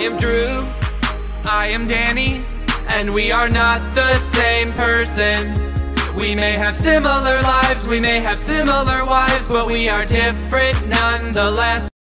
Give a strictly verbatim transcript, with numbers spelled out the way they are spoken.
am Drew. I am Danny. And we are not the same person. We may have similar lives, we may have similar wives, but we are different nonetheless.